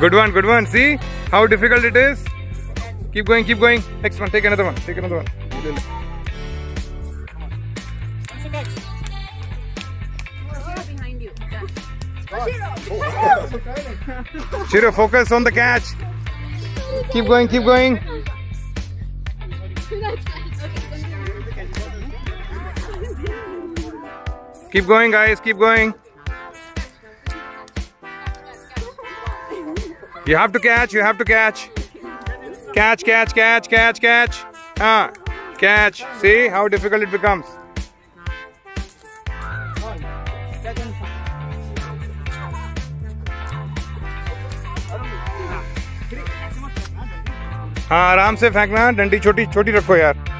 Good one, good one. See how difficult it is? Keep going, keep going. Next one, take another one. Take another one. Behind you. Chiro, focus on the catch. Keep going, keep going. Keep going, guys, keep going. You have to catch, you have to catch. Catch, catch, catch, catch, catch. Catch. See how difficult it becomes. हाँ आराम से फेंकना, डंडी छोटी छोटी रखो यार.